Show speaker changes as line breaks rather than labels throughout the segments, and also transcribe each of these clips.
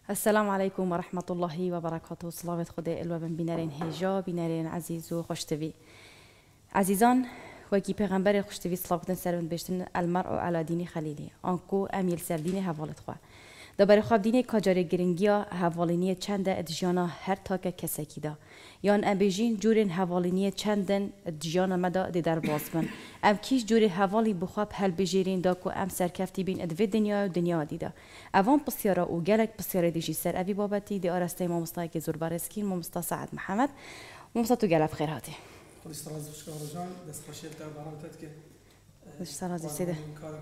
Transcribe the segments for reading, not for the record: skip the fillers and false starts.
السلام عليكم ورحمة الله وبركاته. صلاة خدا الوبن بینرین هجا بینرین عزیز و خوشتوی عزیزان وکی پیغمبر خوشتوی صلاة سرون بشتن المرء على دین خلیلی آنکو امیل سر دین حوالت خواه دبر خواب دین کجار گرنگیا حوالینی چند ادجانا هر تاک کسکی دا یان ابیجین جورین حوالینی چندن ادجانا مدا دی در بازمن ام کیش جوری حوالی بخواب هل بجیرین دا کو ام سرکفتی بین ادوی دنیا و دنیا دیدا اوان پسیارا و گلک پسیاره دیجی سر اوی بابتی دی آرسته ما مستای که زور بارسکین ما مستا سعد محمد و مستا تو گلب خیر هاتی
خودش تراز بشکار جان دست خوشیت تا برامتت که
خودش ترازی سیده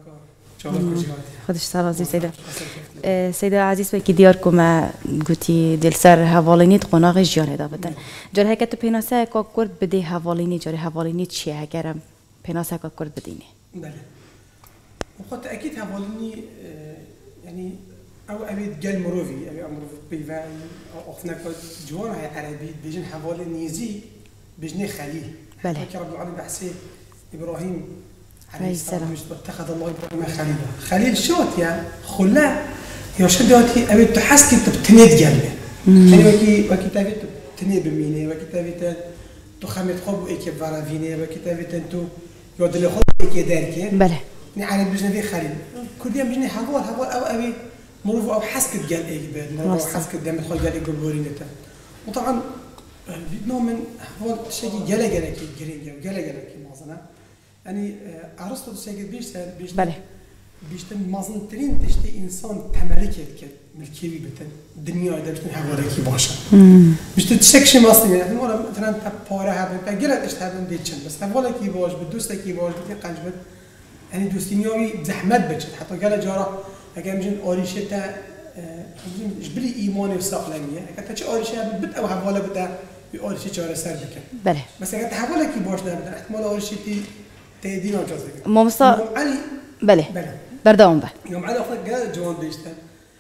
خودش
ترازی سیده سیده عزیز بکی دیار کم گوتی دل سر حوالینیت قناغ جیانه دا بدن جار هکت تو پیناسه که کرد بده حوالینی جار حوالینیت چیه هکرم پیناسه که کرد بدینی
بله وقت أكيد حواليني يعني أو أبيت جل مروفي أبي أمر بيفاي أو أخنا جوان هاي عربي بيجن حواليني زي بيجني خليل
بله
رب العالمين بحسي إبراهيم عليه السلام اتخذ الله إبراهيم خليلا خليل شوت يعني خلا يرشد دوتي أبي تحس كنت بتنيد قلبي يعني وكي تبي تنيد بمينه وكي تبي تخمد خب إيكي برافينه وكي تبي تنتو يود اللي خب إيكي داركي
بله
يعني بجنا في خليل كل يوم بجنا حوال أو أبي مروف أو حسك قال إيه بعد مروف أو حسك دم خل قال يقول بورينته وطبعا بدنا من حوال شيء جلا كي جرينجا جلا كي مازنا يعني أرسطو شيء بيش
بله
بيشتن مازن ترين تشتي إنسان تملكه ملكي بتن الدنيا إذا بيشتن حوالي كي باشا بيشتن تشكش ماصني يعني ولا مثلا تبارة هذا جلا تشتغل ديتشن بس حوالي كي باش بدوسته كي باش بتقنج بد يعني دوستينيوي زحمت بچت حتى قال جارا اگه مجن آریشه تا جبری ایمانی و ساقلمیه اگه تا چه آریشه بد او حواله بده بی آریشه چاره سر بکن
بله
بس اگه حواله کی باش نبودن احتمال آریشه تی دین آجاز بکن
مامستا
علی
بله
بله
بردام به
يوم على أخذ قال جوان بيشتن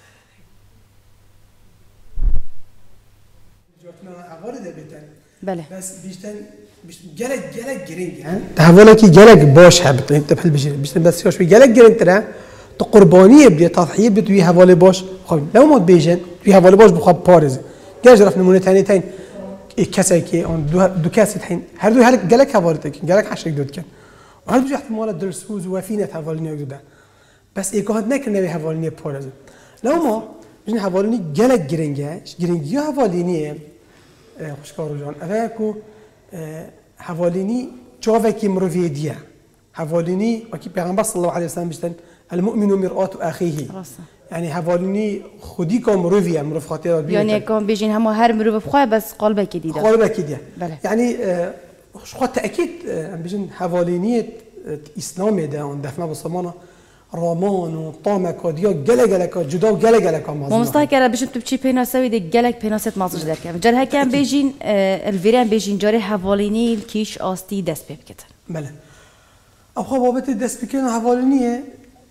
جوتنا حواله ده بيتن
بله
بس بيشتن جلك جرينج حواله کی جلك باش هبط انت بحال بيشتن بس شوي جلك جرينج ترى قربانیه بدی تضحیه بدی توی حواله باش خب لو ما بیجن توی حواله باش بخواب پارز گاج رفت نمونه تانی تین کسی که اون دو کسی تین هر دو هر گلک حواله تکن گلک حشک دود کن و هر دو احتمال درسوز و فینه حواله نیاز داده بس ایکات نکنه به حواله نی پارز لو ما بجن حواله نی گلک گرینگی حواله نیه خوشکارو جان اوه کو حواله نی جاوه کی مرویدیه حواله نی و کی پیغمبر صلی الله علیه و سلم بجن المؤمن مرآة أخيه يعني هفالني خودي كم مروفيا مروف خاطر
يعني كم بيجين هم هر مروف بخواه بس قلبك جديدة
قلبك جديدة
بله
يعني شو تأكيد بيجين هفالني إسلامي ده عند دفنا بصمانة رامان وطامة كوديا جلك جدا وجلك مازن
مستحيل بيجين تبتشي بينا سوي دي جلك بينا ست مازج ده كم جرها كان بيجين الفيران بيجين جاري هفالني الكيش أستي دست بكتر
بله أخو بابت دست بكتر هفالنيه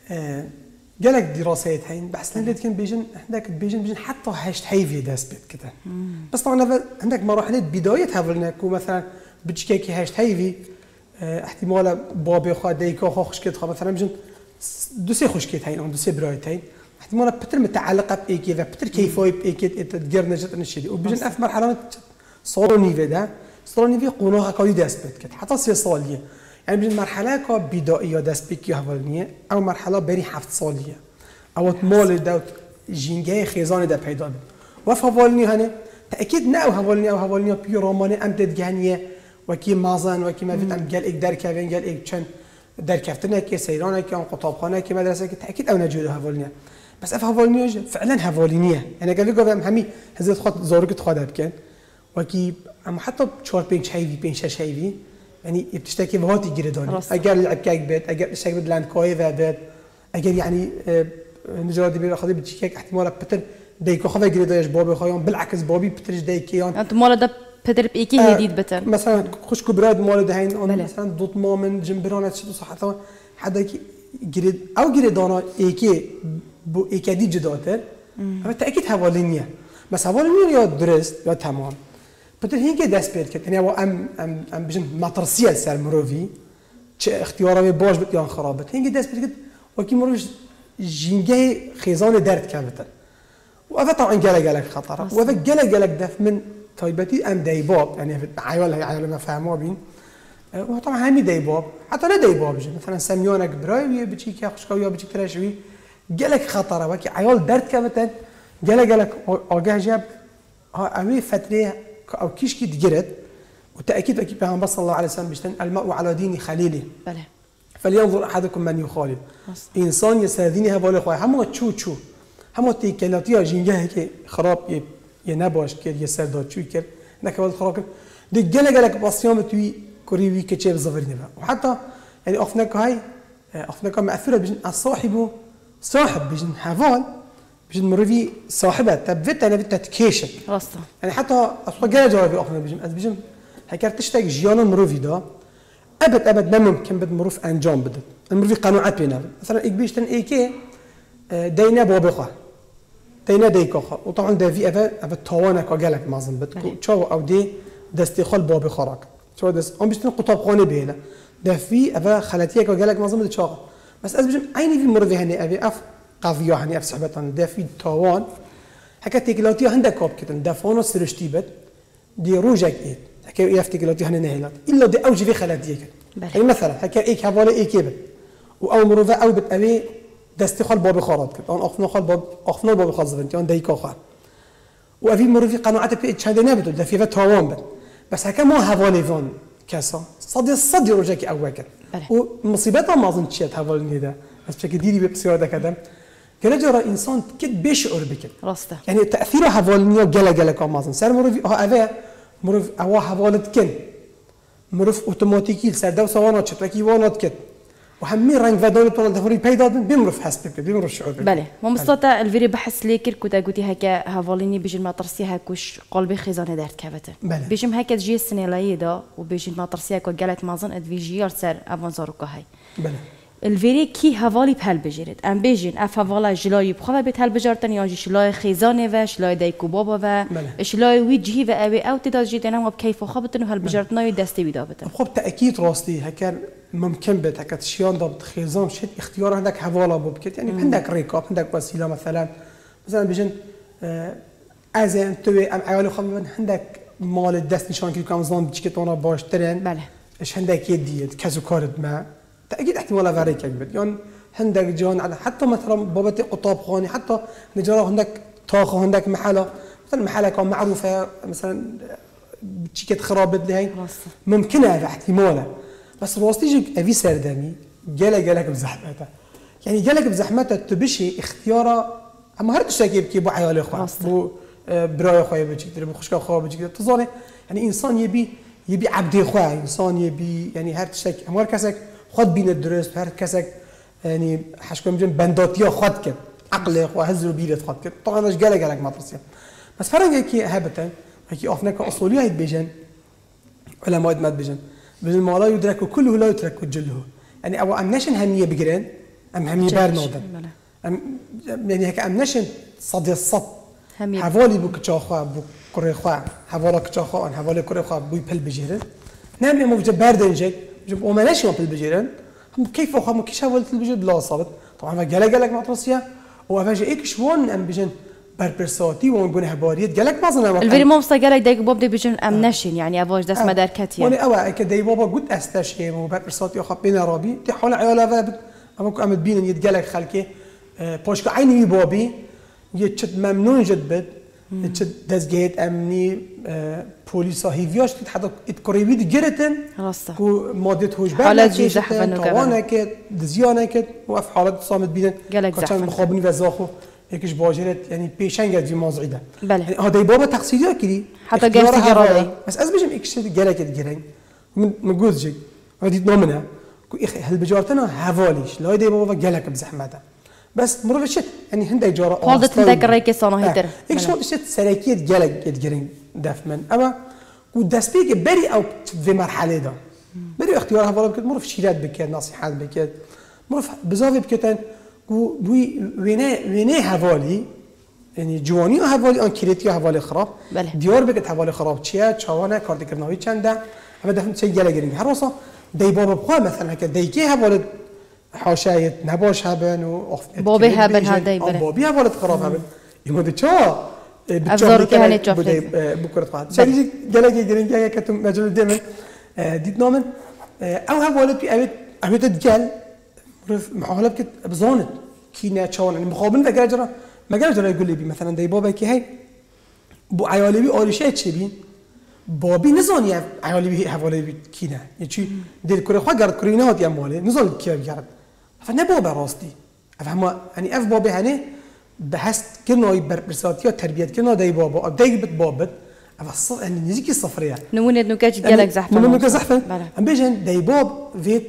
جالك دراسات هين بحس لك كان بيجن عندك بيجن حتى هاشت حيفي داس بيت كده بس طبعا عندك مراحل بداية هافلنك ومثلا بتشكيكي هاشت حيفي احتمال بابي خا ديكا خا خشكت خا مثلا بيجن دوسي خشكت هين او دوسي برايت هين احتمال بتر متعلقة بإيكي بتر كيفوي بإيكي تدقر نجت نشيدي وبيجن اف مرحلة صاروني فيدا صاروني في قناها كودي داس بيت كده حتى سي صالية يعني بين مرحلة كبدائية دست بيكي هفالنية أو مرحلة بري حفت صالية أو مال دوت جينجاي خيزان ده پیدا بید وف هفالنية هنه تأكيد نه أو هفالنية بيرامانه أم تدجانية وكي مازن وكي ما فيت أم جال إك دركافين جال إك چن دركافتنا كي سيرانه كي أم قطابخانه كي مدرسة كي تأكيد أو نجود هفالنية بس أف هفالنية فعلا هفالنية يعني قال لك أم همي هزت خد زارك تخاذ بكن وكي أم حتى 4 5 شيء 5 شيء يعني بتشتكي بهاتي جريدوني اگر العبكاك بيت اگر اشتكي بدلاند كويفا بيت اگر يعني نجادي بياخذ بتشكيك احتمال بتر ديكو خذ جريداش بابي خايم بالعكس بابي بترج ديكيان
انت مال ده بتر بايكي جديد بتر
مثلا خش كبراد مال ده هين مثلا دوت مامن جنبرانه شي صح حدا جريد او جريدانا ايكي بو ايكادي جداتر بالتاكيد هوالينيه بس هوالينيه يا درست يا تمام بتر هيك دست بيت كت يعني هو ام بجن مطرسيه سر مروفي اختياره باش بتيان خرابت هيك دست بيت كت وكي مروش جينجي خيزان درد كابتر وهذا طبعا جلك خطر وهذا جلك دف من طيبتي ام دايباب يعني عيال يعني لما فهموا بين وطبعا همي دايباب حتى لا دايباب مثلا سميونك براي بتشي كي خشكا ويا بتشي تراشوي جلك خطره وكي عيال درد كبتن جلك اگه جاب اوي فتره او كيش كي دجرت وتاكيد اكيد بيغمبر صلى الله عليه وسلم بيشتن الماء على دين خليله
بله
فلينظر احدكم من يخالف انسان يسادينها بالا خواه همو چو همو تيكلاتيا جينجه كي خراب ينباش كير يسرداد چوي كير نكوال خراب كير دي جلك باسيام توي كوريوي كتشيب زفرني وحتى يعني افنك هاي افنك مأثورة بجن صاحب بجن حفال بجن مروي صاحبه تبفت انا بتتكيشن
راستا
يعني حتى اصلا جال جوابي افنا بجن هكار تشتاق جيانا مروفي دا ابد ما ممكن بد مروف انجام بدت المروفي قناعات بينا مثلا اك بيشتن ايكي دينا بوبخه دينا ديكوخه وطبعا دا في افا توانك وقالك معظم بتكو تشو او دي دستيخال بوبخه راك شو دس ام بيشتن قطاب خانه بينا دا في افا خلاتيك وقالك معظم تشو بس از بجم عيني في مروفي هني ابي اف قافيا هني اف صحبتان دا في توان هكا تيكلاتي عندك كوب كتن دا فونو سرشتيبت دي روجك ايه هكا يفتك لو تهنا نهيلات الا دي اوجي في خلاتيك يعني مثلا هكا ايك حواله ايك بت او مروفا او بت ابي دستخال باب خارات كت اون اخفنا باب خاص بنت اون دايكو خا وافي مروفي قناعات بي تشاند نبت ده في توان بت بس هكا ما حواله فون كاسا صدي روجك اوكل ومصيبتها ما اظن تشيت حواله ده بس بشكل ديري بسياده كذا كان جرى انسان كد بيشعر بك
راسته
يعني تاثيره حوالينه جلا كامازن سر مروفي ها مروف او حوالت كن مروف اوتوماتيكي سر دو سوانات شتوكي وانات كد وهمي رنگ ودانت طول دفوري پیدا بمروف حس بك بمروف شعور بك
بله ممستطع الفيري بحس ليكر كوتا قوتي هكا هافاليني بيجن ما ترسي هكوش قلبي خزانه دارت كابته بيجم هكا تجي السنه لايدا وبيجن ما ترسي هكا قالت مازن ادفيجيار سر افانزاروكا هاي
بله
الفيري كي هافالي بهال بجرد ام بيجن اف هافالا جلاي بخوا بيت هال بجارتن يا جلاي خزانه و جلاي دايكو بابا و جلاي وجهي و ابي او تداز جيتنا ما بكيف خبطن هال بجارتنا يدستي بيدابتن
خب تاكيد راستي هكا ممكن بت هكا تشيان ضبط خزان شت اختيار عندك حوالا بوبكت يعني عندك ريكاب عندك وسيله مثلا بيجن ازن تو ام عيالو خمن عندك مال الدست نشان كي كان زون بتشكتونا باشترن
بله
ايش عندك يدي كازو كارد ما تأكيد احتمال فريق كبير يعني عندك جان على حتى مثلا بابتي قطاب خاني حتى نجارة عندك طاقة عندك محلة مثلا محلة كان معروفة مثلا بتشيكت خرابت لهي ممكن هذا احتماله بس راستي أبي سردمي جالك بزحمته يعني جالك بزحمته تبشي اختياره اما هرتش تاكيب كي بو عيال اخوان بو براي اخويا بتشكتر بو خشكا اخويا بتشكتر تظن يعني انسان يبي عبد اخويا انسان يبي يعني هرتش تاكي اما كاسك خد بين الدرس هر كسك يعني حشكم جن بنداتيا خد كد عقل خو هزرو بيرت خد كد طبعا اش قالك مدرسه بس فرق كي هبتا هيك افنك اصوليه بيجن علماء مد بيجن ما لا يدرك كله لا يترك جله يعني او امنشن هميه بجرين ام هميه برنودن يعني هيك امنشن صدي الصد حوالي بو كتشاخوا بو كوري خوا حوالي كتشاخوا ان حوالي كوري خوا بو يبل بجيرن نعم موجب باردنجك جب ومناش يوم بالبجيران هم كيف وخم كيش هول البجير بلا صابت طبعا قالك مع روسيا وافاجئ ايك شلون ام بجن بربرساتي ونقول هباريت قالك ما ظن
الفيري موستا قالك دايك بوب دي بجن امنشن يعني افاج داس مداركات يعني
وانا او كدي بابا قلت استشيم وبربرساتي اخ بين رابي تي حول عياله امك ام بين يتقالك خلكي بوشك عيني بابي يتشد ممنون جد يتشد دزجيت امني بوليسا هيفياش حتى اتقريبي جرتن
راستا
كو مادت هوش
حالات جي زحفن
وكمان كت دزيانه كت وف حالات صامت بيدن
كان
مخابني وزاخو هيكش باجرت يعني بيشنجت في مازعيده
بله
يعني هذا بابا تقصيري كدي
حتى قالت جرادي
بس از بيجم اكش جالك جرين من جوزجي هذه ضمنها كو اخي هل بجارتنا هفاليش لا يدي بابا جالك بزحمته بس مرة شت يعني هندي جارة
قالت عندك ريكي صانع هيدر
ايش هو شت سراكيت جالك جرين دافمن اما ودسبيك بري او في مرحله ده بري اختيارها والله بكت مرف شيرات بكت نصيحات بكت مرف بزاف بكتن وي وينه هوالي يعني جواني هوالي ان كريتي هوالي خراب ديار بكت هوالي خراب تشيا تشاوانا كارت كرناوي چنده اما دفن شي جلا جرين هروسا داي بابا بخوا مثلا هكا دايكي هوالي حاشايت نباش هبن و
بابي هبن هذا
بابي هوالي خراب هبن يمود تشا
افزار كهنه تشافل
بكره قاعد شادي جلجي جرينجا كتم مجال دائما ديت نومن او هفوله بي ابيت دجال محاوله بك بزونت كينا تشاون يعني مقابل فكره ما جرى يقول لي مثلا دي بابا كي هي بو عيالي بي اوريشات شبين بابي نزون يا عيالي بي هفوله بي كينا يجي دير كره خا قرد كرينات يا مولي نزول كي بيقرد فنبوبه راستي افهم يعني اف بابي هني بحث كنا برساتيا تربيه كنا داي بابا داي بت بابت افصل ان نزيكي الصفريه
نمونه نكاج ديالك زحفه
نمونه زحفه ام بيجن داي باب فيت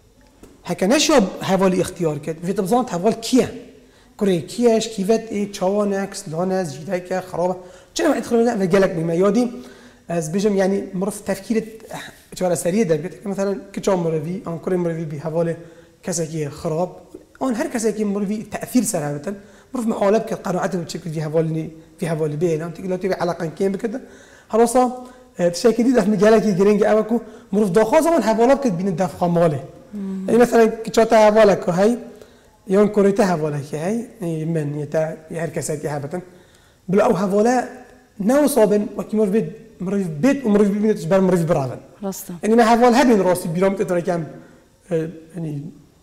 هكا نشوب هفولي اختيار كد فيت بزانت هفول كيا كوري كياش كيفت اي تشاونكس لوناز جيدايكا خرابه كنا ما يدخلوا لا قالك بما يودي از بيجم يعني مرف تفكير تشوار سريع ده مثلا كتشام مرفي ان كوري مرفي بهفولي كساكي خراب اون هر كساكي مرفي تاثير سرابه مرف محاولة قناعته بتشكل فيها فولي بين أنت قلت تبي علاقة كيم بكده هروسا تشكل دي دفع مجالك يجرينج أبوكو مرف داخل زمان هفولا بكده بين الدفع ماله يعني مثلا كشوتا هفولك هاي يوم كوريتا هفولك هاي من يتا يهركسات يهابتن بل أو هفولا نو صابن وكي مرف بيت ومرف بين تجبر مرف برافن
راستا
يعني ما هفول هبين راسي بيرام تترى كام يعني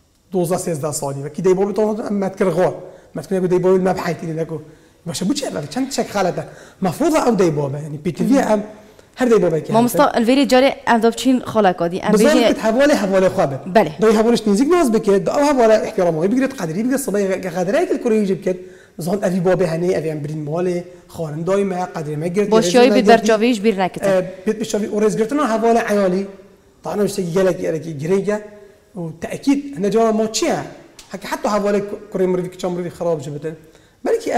12 صالي وكي دايبو بتوه ما تكر غور ما تكون يقول دايبو ما بحيتي لناكو باش بوتش هذا كان تشك خالته مفروض او دايبو يعني بي تي في ام هر دايبو باك
ما مست الفيري جاري ام دوبشين خلاكو دي ام
بيجي هفوله خابه
بله
دو هفولش نزيك ناس بكد او هفوله احترامه يبقى قدري يبقى الصبي قدري الكوري يجيب كد زون افي بابي هني افي ام برين مالي خارن دايما قدري ما قدرت
بوشوي بدرجويش بيرنكته
بيت بشوي ورز قلتنا هفوله عيالي طبعا مش جالك جريجا وتاكيد انا جوا ماتشيا حتى هفوله كوري مرفي كشام مرفي خراب جبتن بلكي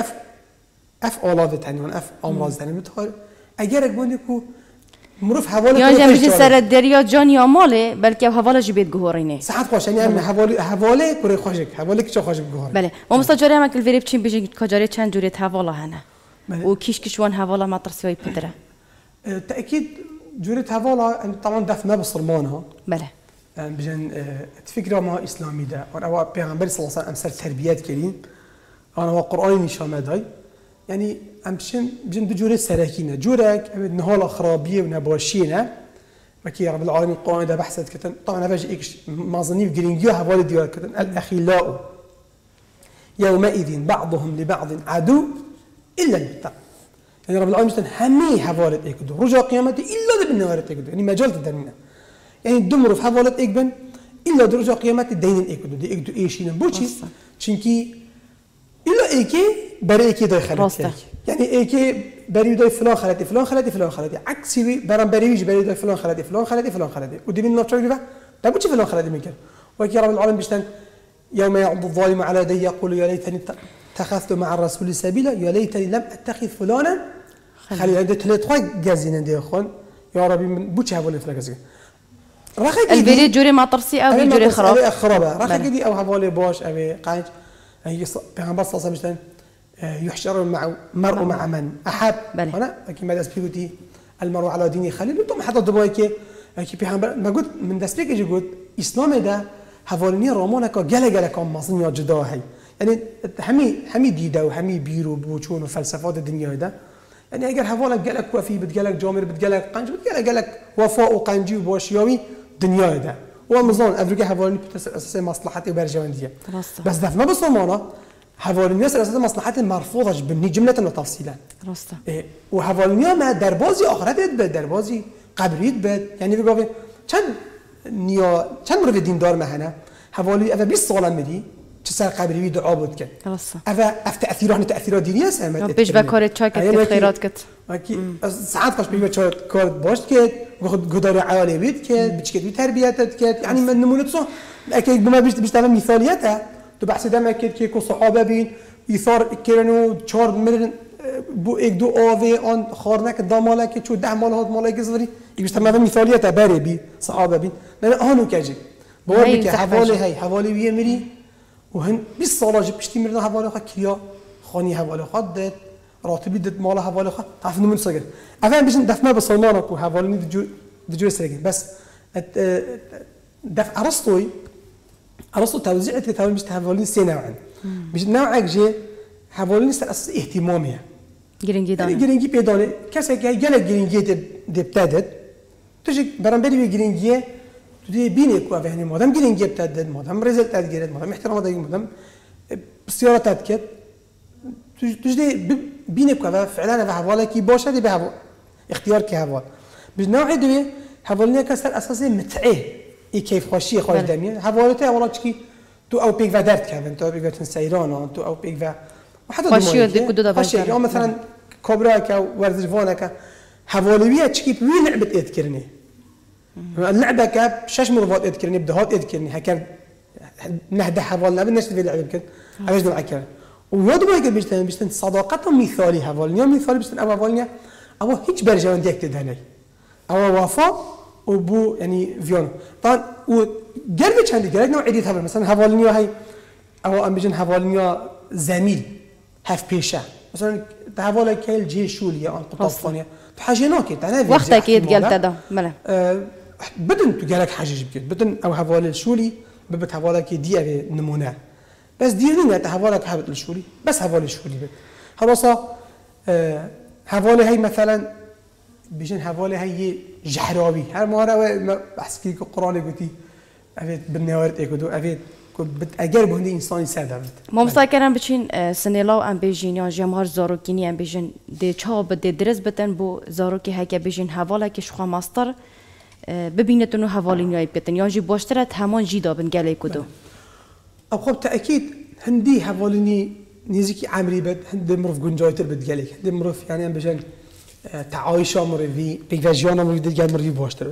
اف اولافت يعني اف امراض يعني متخيل اجرك بونكو مرف هفوله
يعني بيجي سر الدريا جان يا ماله بلكي هفوله جبت جهورينه
ساعات خوش يعني هفوله كوري خوشك هفوله كشو خوشك جهور
بله ما مستجري ما كل فيري بتشين بيجي كجاري كان جوريت هفوله هنا وكيش كشوان هفوله ما ترسوي بدره
تاكيد جوريت هفوله طبعا دف ما بصرمانها
بله
بجن تفكروا ما اسلامي ده او پیغمبر صلى الله عليه وسلم امثال تربيات كريم انا وقراني نشامه داي يعني امشن بجن دجوري سراكينه جورك نهال خرابيه ونباشينه وكي رب العالمين القران ده بحثت كتن طبعا باجي اكش مازني جرينجيو هفالي ديال كتن الاخلاء يومئذ بعضهم لبعض عدو الا المتقين يعني رب العالمين همي هفالي اكدو رجع قيامتي الا بالنهار تكدو يعني مجال تدرنا يعني الدمر في حفالة إقبل إلا درجة قيامات الدين الإقدو دي إقدو إيشين بوشي شنكي إلا إيكي بري إيكي داي خلاتي يعني إيكي بري داي فلان خلاتي فلان خلاتي فلان خلاتي عكسي برام بري ويجي بري داي فلان خلاتي فلان خلاتي فلان خلاتي ودي من نوتشر دي بقى بوشي فلان خلاتي ميكل وكي رب العالمين بيشتن يوم يعض الظالم على يديه يقول يا ليتني اتخذت مع الرسول سبيلا يا ليتني لم أتخذ فلانا خلي عندي ثلاث جازين عندي أخوان يا ربي من بوشي هبولي فلا جازين
الفيديو جوري ما ترسي او جوري خراب
أبي خرابة راح كذي أو هفولي باش أبي قاعد هي بيعمل بس صلصة مثلا يحشر المرء مع من أحب أنا أكيد ما دسبيكتي المرء على ديني خليل وتم حتى دبي كي بيعمل ما قلت من دسبيك يجي قلت إسلام ده هفولني رامونا كجلا كم مصنع جدا هي يعني همي ديدا وهمي بيرو بوشون وفلسفات الدنيا ده يعني أجر هفولك جالك وفي بتجالك جامر بتجالك قنج بتجالك وفاء وقنجي وبوشيوي دنيا ده ومزون افريقيا هفولني اساسا مصلحتي وبرجوانديه بس ده ما بصمانه هفولني اساسا مصلحتي مرفوضه بني جمله وتفصيلا
راستا
وهفولني ما دربازي اخرت بد دربازي قبريت بد يعني بيقول كان نيا كان مرد دين دار معنا هفولي افا 20 سال مدي تسال قبري دعاء بود كان
راستا
افا تاثيره تاثيره دينيه سامت
بيش بكره تشاكت خيرات كت
ساعات قاش بيجي كارت باش كت قدر عالي بيت كت بتشكت بتربيتت كت يعني من نمونه صح اكيد بما بيش تعمل مثاليتها تبحث دائما كت كيكو صحابه بين يثار كيرنو تشار من بو اك دو اوفي اون خارنك دمالك شو دعم مال هاد مالك صغري يبش تعمل مثاليتها باري بي صحابه بين لا هانو كاجي بورك حوالي بيمري وهن بالصلاه جبتي مرنا حوالي كيا خاني حوالي خدت راتبي دت مال حوالي خد تعرف من سجل افهم بيش دفما بصلمانك وحوالي دجو سجل بس دف ارسطو توزيع تتعامل مش حوالي سنه نوعا مش نوعك جي حوالي سر اساس اهتماميه
گرنگی
يعني
دانه
جرينجي بيدانه كسا كي جل جرينجي دبتدت تجي برامبري جرينجي تدي بينك وفهني مادام جرينجي ابتدت مادام ريزلت ادجرت مادام احترام دايم مادام بسياره تدكت تجي بينك وفا فعلا فهوالا كي باشه دي بهوا اختيار كي هوا بنوع دوي هوالنا كسر اساسي متعه اي كيف خوشي خوش دمي هوالته والله تشكي تو او بيك فدرت كان تو بيك سيران تو او بيك وحتى
خوشي دي كدو دابا
خوشي يوم مثلا كوبراك ورزش فونك هوالوية تشكي بوي لعبة اذكرني اللعبة كاب شاش مرفوض اذكرني بدهات اذكرني هكذا نهدى هوالنا بالناس في اللعبة كده علاش دو عكر ويادو هيك بيشتن صداقة مثالي هوالنيا مثالي بيشتن او هوالنيا او هيك برجان ديك تدهني او وفاء وبو يعني فيون طبعا وقلبك عندي قالك نوع عديد هبل مثلا هوالنيا هاي او ام بيجن هوالنيا زميل هاف بيشا مثلا تهوالا كيل جي شوليا ان قطافونيا حاجينوكي تاع
وقتك يتقال تدا ملا
بدن تقالك حاجه جبت بدن او هوالا الشولي ببت هوالا كي دي ابي نمونه بس ديرنا تهوالا كهبت الشولي بس هوالا الشولي بت هروسا هوالا هي مثلا بيجن هوالا هي جحراوي هر مره بحس كي قراني قلتي ابي بالنوارد اكدو ابي بتأجر بهندي إنسان ساده
ما مستكرم بچین سنیلا ام بیجین یا جمهور زاروکینی ام بیجین دی چا بده درس بتن بو زاروکی هک بیجین حواله که شخوا ماستر ببینتون و حوالینیای بتن یا جی باشترت همان جی دابن گله کدو
او خب تأكيد هندي حواليني نيزكي عمري بد هند مرف گنجایتر بد گله هند مرف يعني ام بیجن تعايش مرفي بيفاجيانا مرفي دل مرفي باشتر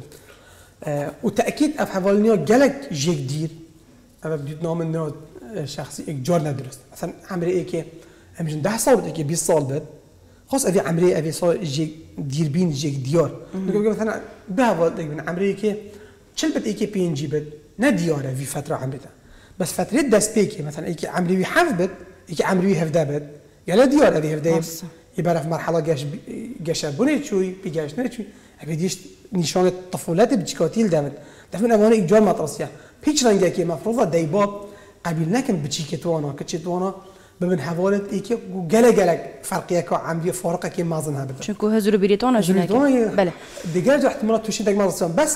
وتأكيد اف حوالينيا گلك جيك دير اما بديت نام انه شخصي اجار ندرست مثلا عمري ايه كي امجن 10 سال بدك 20 سال بد خاص ابي عمري ابي صار جي دير بين جي ديار نقول مثلا بهوا من عمري كي شلبت ايه كي بي ان جي بد ندياره في فتره عمريته بس فتره داس بيكي مثلا ايه كي عمري حفظ بد ايه عمري هفدا بد يلا ديار ابي هفدا يبقى في مرحله جاش بني شوي بيجاش نشوي ابي ديش نشانه الطفولات بتشكاتيل دامت دفن ابونا اجار مطرسيه هیچ رنگی که مفروضه دیباب قبیل نکن بچی که توانا کچی توانا ببین حوالت ای که گله فرقیه که عمدی فرقه که مازن هبده
چون که هزار بریتانا جنگ
بله دیگر جو احتمالات توشی دک مازن بس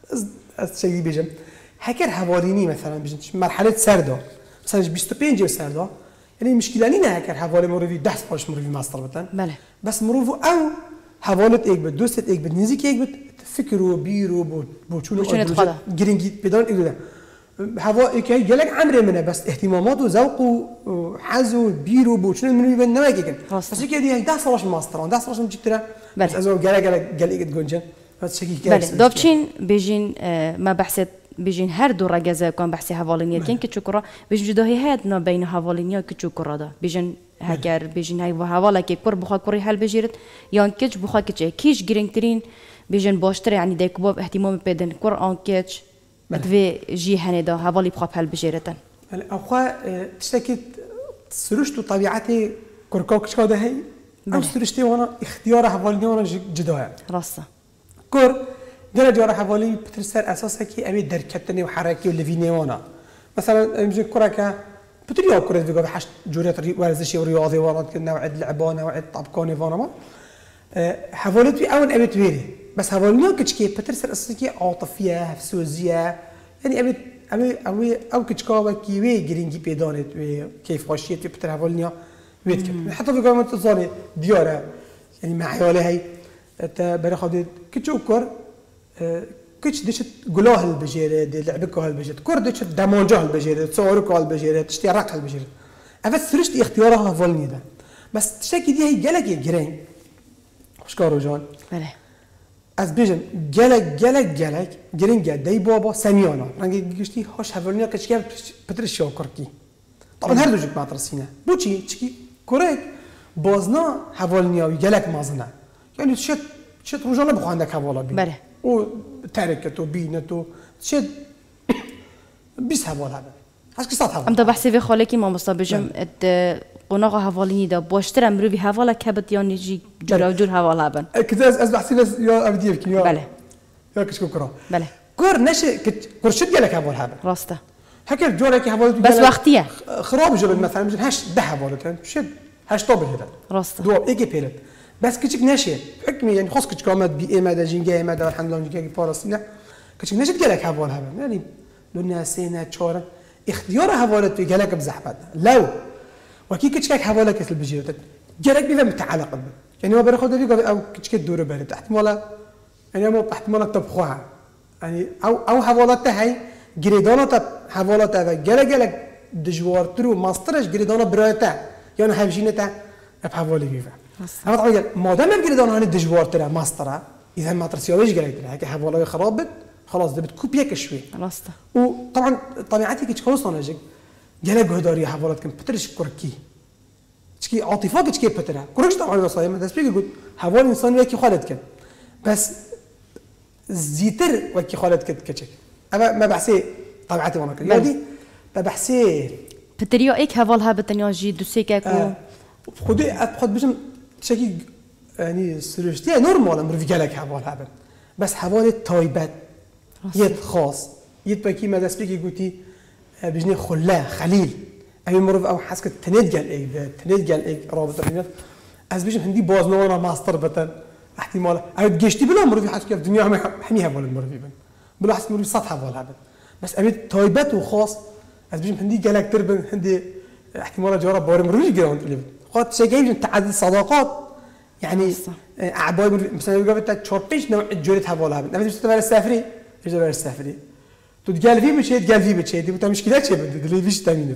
از چیزی بیجم هکر حوالینی مثلا بیجم مرحله سردا مثلا 25 سردا یعنی مشکلی نه هکر حوالی مروی 10 سالش مروی ماستر بتن
بله
بس مروو او حوالت ایک بد دوست ایک بد نزیک ایک بد فكروا بيروا بوشونو جرينجي بدون إقدام هوا كي جالك عمري منه بس اهتماماته وذوقه وحزه بيروا بوشونو منو يبان نواجي كان بس كي دي 10 صلاش ماستر 10 صلاش مجترا بس ازو جالك إيجاد جونجن بس شكي
بله دوبچين بيجين ما بحثت بيجين هر دو رجزه كان بحثي حوالينيا كين كتشكرا بيجين جداهي هادنا بين حوالينيا كتشكرا دا بيجين هكر بيجين هاي وحوالا كي كور بخا كوري حل بجيرت يان كيش بخا كيش جرينترين بيجن باشتري يعني ديك باب اهتمام بدن قرآن كيتش بدفي جي هندا حوالي بخاب هل بجيرتن
هلا أخوة تشتكيت سرشت طبيعتي كركوكش كده هي أو سرشتي وانا اختيار حوالي وانا جداها
راسا
كور جل جوار حوالي بترسل أساسا كي أبي دركتني وحركي ولفيني وانا مثلا يمكن كركة بتريا كرة في قبل حش جوريات ورزشي ورياضي وانا كنا وعد لعبانة وعد طبقاني وانا ما حوالي في أول أبي تويري بس هوالنيا كتشكي بترسل أساسا عاطفية فسوزية يعني أبي أو كتشكاوة كي وي جرينجي بيدانت وكيف خشيت بتر هوالنيا ويتكلم حتى في قامة تصاني ديارة يعني مع عيالي هاي برا خديت كتشوكر كتش دشت قلاه البجيرة دي لعبك هالبجيرة كور دشت دمانجه البجيرة تصورك هالبجيرة تشتيرك هالبجيرة أبس سرشت اختيارها هوالنيا ده بس تشتكي دي هي جالك جرين خوش كارو جان
بله
از بیشتر جلک گرینگ دای بابا سمیانا رنگی گشتی هاش هفرنیا کشکی پترش شاکرکی طبعا هر دو جک ماترسینه بو چی کرک بازنا هفرنیاوی جلک مازنه یعنی شت روزانه بخواندک هوالا بی
بله
و ترکت و بینت و شت 20 هوال هبه هست که 100 هوال
ام دا بحثی به خاله کی ما مستبجم قناق هوالینی دا باشتر امروی هوالا کبت یا نیجی جور هوال هبن
كده از بحثي بس يا ابدي يمكن يا
بله
يا كشكو كرا
بله
كور نشي كور شد لك هبول هذا
راسته
هكر جورك هبول
بس وقتيه
خراب جبل مثلا مش هاش ده هبول شد هشتا بهلت
راسته
دو ایگی پیلت بس کچک نشه حکمی یعنی خاص کچک آمد بی ایمد جنگه ایمد الحمد لله جنگه پاراستینه کچک نشد گلک حوال هم یعنی دنیا سینه چهار اختیار حوالت في جالك بزحمة لو وكي كتشكك حوالك كسل بجيرتك جالك بيفهم متعلق به يعني ما بياخذ فيك او كتشك الدور بالي تحت مالا يعني مو تحت مالا تبخوها يعني او حوالاتها هي جريدانات حوالاتها جالك دجوار ترو ماسترش جريدانا برايتا يعني حبجينتا بحوالي فيفا انا طبعا ما دام جريدانا هني دجوار ترى ماسترا اذا ما ترسيويش جالك هيك حوالي خرابت خلاص ده بتكوبيك شوي
راسته
وطبعا طبيعتي كي تكون صناجك جالك هداري حوالات كم بترش كركي تشكي عاطفه تشكي بترها كركش طبعا صايم بس بيجي يقول حوال انسان وكي خالد كان بس زيتر وكي خالد كتشك اما ما بحسي طبيعتي وانا كده دي ما بحسي
بتريو ايك حوالها بتنيا جي دوسيكاكو
خدي خد بجم تشكي يعني سرشتي نورمال امر في جالك حوالها بس حوالي تايبات يد خاص يد بكي ما داس بيجي قلتي بجني خلا خليل أمي مرف أو حسك تنتقل رابطة بينات از بيجم هندي باز نورا ماستر بتن احتمال أنا جيشتي بلا مرف حاسك في الدنيا حميها ولا المرف بين بلا حس مرف سطحها ولا هذا بس أمي تايبات وخاص از بيجم هندي جالك تربن هندي احتمال جواب بوري مرف جراوند اللي خاطر شيء جاي تعدد صداقات يعني أعباء مثلا يقول بتاع تشوبيش نوع جورتها ولا هذا نفس تبع السافري إيش تبع السافري تقال في بشيء تقال في بشيء دي بتاع مشكلة شيء بدي اللي فيش تامينة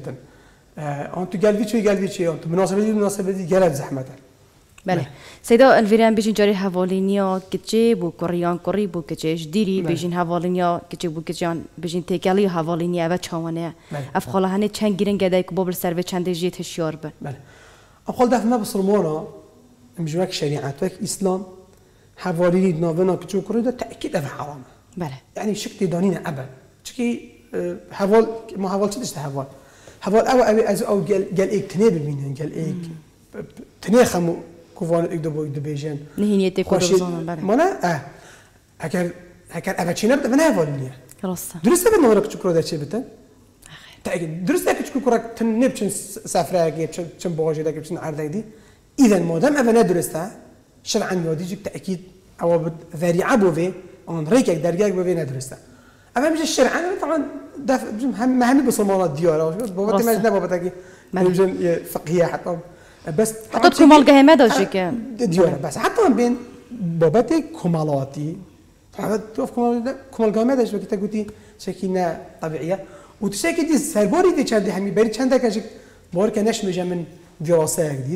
أنت قال في شيء قال في شيء أنت مناسبة دي قال بزحمة
بله سيدا الفيران بيجين جاري هافالينيا كتشي بو كوريان كوري بو كتشيش ديري بيجين هافالينيا كتشي بو كتشان بيجين تيكالي هافالينيا و چاوانه افخاله هنه چند گیرن گدای کو بابل سر و چند جیت هشیار به
بله افخال دفع ما بسرمانا مجوك شريعتك اسلام حوالي نافنا كتشو كوري ده تاكيد افع حرام
بله
يعني شكتي دانينا ابد شكي حوال ما حوال تدش حوال حوال او قال ايك تنيب بينن قال ايك تنيخمو كوفان ايك دبو دبيجن
نهينيتي كوزون بله
مانا هكر اباتشينا بتبنا حوالني
خلاص
درست بدنا وراك تشكرو ده شي بتن تاكيد درست اك تشكرو كراك تنبشن سافراك تشن بوجي داك تشن عرض دي اذا ما دام ابنا درستها شرعا وديجك تاكيد او ذريعه بوفي اون ريكك درجاك بوفي ندرستها اما مش الشرع انا طبعا ما هم بصمالات ديار بابا ما بابا تاكي مجن فقهيه حتى بس
حطتكم مالقه ما دوشك
ديار بس حتى من بين بابتي كمالاتي توف كمال ما داش وقت قلتي سكينه طبيعيه وتشكي دي سربوري دي كان همي بري كان كاش بور كانش مجا من دراسه جديد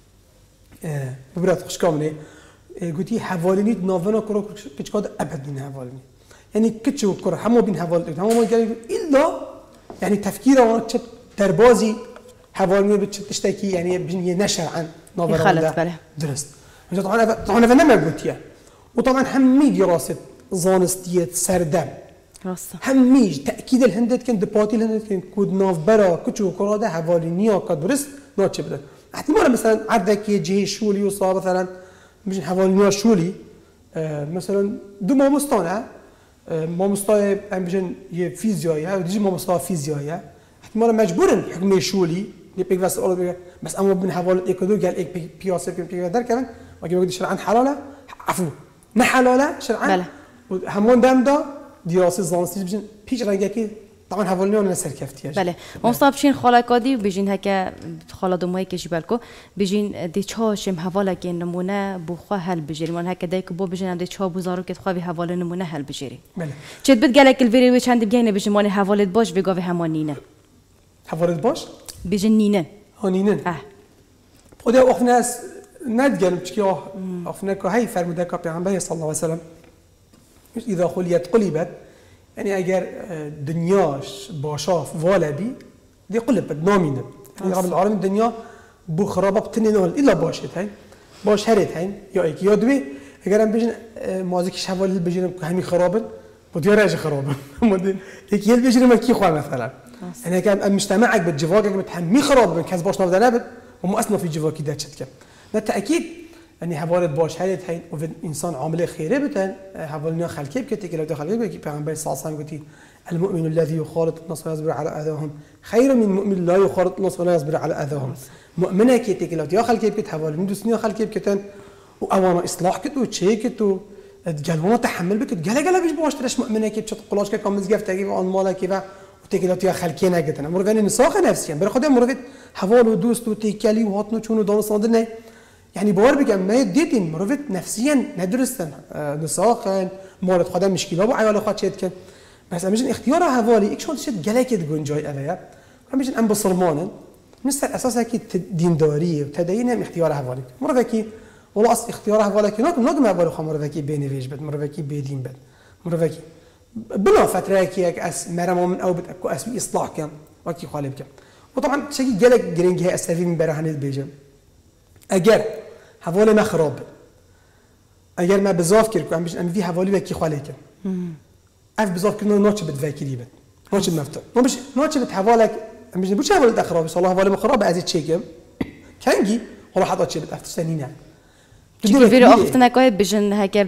ببرات خوش كامله قلتي حواليني نافنا كرو كتشكاد ابد من حواليني يعني كتشو كره همو بين حوالي همو ما قال الا يعني تفكيره وانا دربازي حواليني بتشتكي يعني بجنيه نشر عن نافنا درست طبعا انا ما قلت وطبعا همي دراسه زانستيه سردم هميج تاكيد الهندت كان دباتي الهندت كان كود ناف برا كتشو كره ده حواليني كدرست نوتش بده احتمال مثلا عندك يجي شولي وصار مثلا مش حواليني شولي مثلا دو ما مستانه ما مستوى امبيشن فيزياء وديجي ما مستوى فيزياء احتمال مجبورن حكم شولي يبيك بس بس اما بن حوالي ايكودو قال ايك بياسر بي در كمان وقال شرعا حلاله عفو ما حلاله شرعا همون دم دا دراسه زانستی بجن پیش رنگکی طبعا حوالي انا سركفتي
بله مصاب شين خالقادي بيجين هكا خالا دومای کشی بالکو بيجين دي چاشم حواله که نمونه بوخوا هل بجري من هكا دايك بو بيجين دي چا بوزارو که خوا حواله نمونه هل بجري
بله
چت بد گلک الفيري و چند بگینه بيجين مال حواله باش و گاوه همانینه
حواله باش
بيجين نینه
هانینه خدا اخناس ندگلم چکی اخنا که هی فرموده که پیامبر صلی الله علیه و سلم اذا خلیت قلبت يعني اگر دنياش باشاف والبي دي قلب نامينه يعني رب العالمين الدنيا بو خرابه بتنينول الا باشت هاي باش هرت هاي يا ايك يا دوي اگر هم بيجن مازك شوال بيجن همي خرابن وديراج خرابن مدين هيك يل بيجن ما كي خوا مثلا انا كان مجتمعك بتجواك بتحمي خراب كاز باش نافدا نابد ومؤسنا في جواكي داتشت كان بالتاكيد يعني هوالد باش هلت هين وفي انسان عامل خيره بتن هوالنا خلكي بكتي كلا خلكي بكي پیغمبر صلى الله عليه وسلم المؤمن الذي يخالط الناس ويصبر على اذاهم خير من المؤمن لا يخالط الناس ولا يصبر على اذاهم مؤمنه كي كلا يا خلكي بكت هوالد دوسني خلكي بكتن واوانا اصلاح كتو تشيكتو تقالونا تحمل بكت قال بيش باشترش مؤمنه كي تقلاش كم مزقف تجيب عن مالك كيف وتكلا يا خلكينا قتنا مرغني نساخ نفسيا برخد مرغت هوالو دوست وتيكالي وهاتنو شنو دون صندنا يعني باور بگم ما دیدین مروت نفسيا ندرستن نساخن مالت خدا مشكله با عيال خود شد کن بس امجن اختيار حوالی یک شون شد گلکت گنجای اویا امجن ام بصرمانن مثل اساسا کی دینداری و تدین اختيار حوالی مروت کی والله اصل اختيار حوالی کی نگم اول خو مروت کی بینویج بد مروت کی بدین بد مروت کی بلا فتره کی یک اس مرام من او بد اكو اس اصلاح کم وکی خالب کم وطبعا شكي گلک گرینگ هي استفی من برهنه بیجم اگر حوالی ما خراب اگر ما بزاف کرد کنم بیش ام وی حوالی وکی خاله کن اف بزاف کردن نوچه بد وکیلی بد نوچه مفتوح نوچه نوچه بد حوالك ام بیش بوش حوالی خراب والله حوالی ما خراب ازی چیکم کنگی والله حدا چه بد افتش سنینه
چی فیر آختنا که بیشن هکر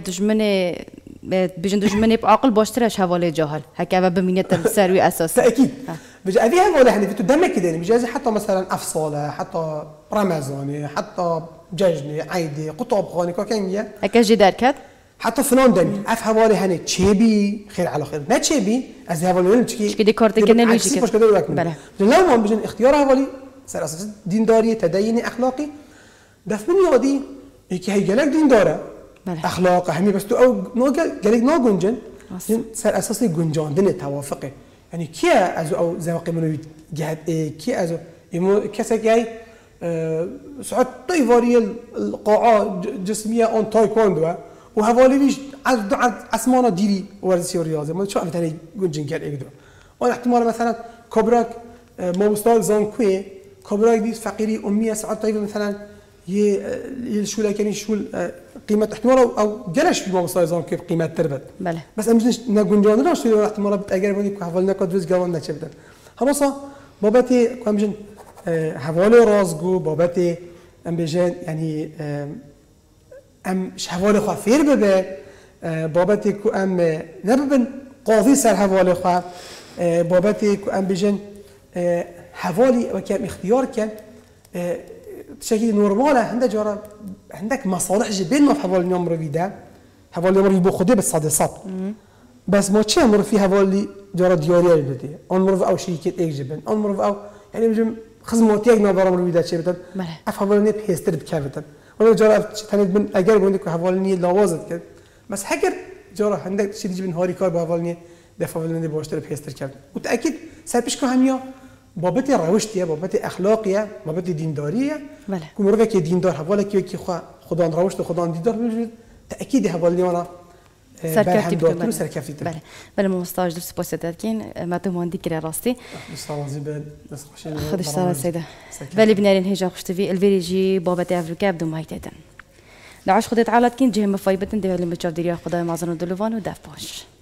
بیشن دشمنی بعقل باشترش حوالی جاهل هکر بمینت سروی اساس
تأكيد بيجي أبي حوالی هني في دمك كده يعني بيجي حتى مثلا أفصالة حتى رمضاني حتى ججني عيدي قطب خاني كاكنية
هكا جدار كات
حتى فلان دني اف حوالی هني تشيبي خير على خير ما تشيبي از حوالی وين تشكي
كده كارت كنا لوجيك
بله لو ما بيجن اختيار حوالی سر اساس دينداري تديني اخلاقي دف من يودي يكي هي جلك دين داره اخلاق همي بس تو او نو جلك نو جنجن سر اساس جنجان دين توافقي يعني كيا ازو او زواقي منو جهد كيا ازو كسا جاي سعود طيفاري القاعة جسمية اون تايكوندو وهوالي بيش عد اسمانا ديري ورزشي ورياضة ما شو مثلا جنجن قال اقدر وانا احتمال مثلا كبراك مستوى زانكوي كبراك دي فقيري امية سعود طيفة مثلا شو لكن شو قيمة احتمال او جلش في مستوى زانكوي بقيمة تربت
بله
بس امجنش نجنجان لا شو احتمال بتأجر بني كهوالنا كدرس جوان نشبه خلاص بابتي كمجن حوالی رازگو بابت ام بجن یعنی ام حوالی خوا فیر ببه بابت کو ام نببن قاضی سر حوالی خوا بابت کو ام بجن حوالی و کم اختیار کن شکلی نرماله هنده جارا عندك مصالح جبين ما في حوالی نمر ویده حوالی نمر بو خوده بس صد بس ما چه امر في حوالی جارا دیاری بده آن مر او شرکت ایک جبن آن مر او يعني بجم خدماتي اجنا برام الويدات شيء بتن افضلني بهستر بكافتن ولا جرى تند من اجر بندك حوالني لوازد كده بس حكر جرى عندك شيء تجي من هاري كار بحوالني دفعلني باشتر بهستر كده وتاكيد سبيش كهميا بابتي روشتيه بابتي اخلاقيه بابتي دینداریه كمرده كي دیندار حواله كي خدا روشت خدا دیندار تاكيد حوالني انا
سرکفتی بکنم. سرکفتی بله. بله مستعد درست پاسداد کن. ماتو ماندی کره راستی. خودش سال سیده. ولی بنارین هجا خوشتوی الویجی بابت افریقا بدون مایتدن. لعش خودت عالت کن جهم فایبتن دولی مچاف دیری خدای مازن و دلوان و دف باش.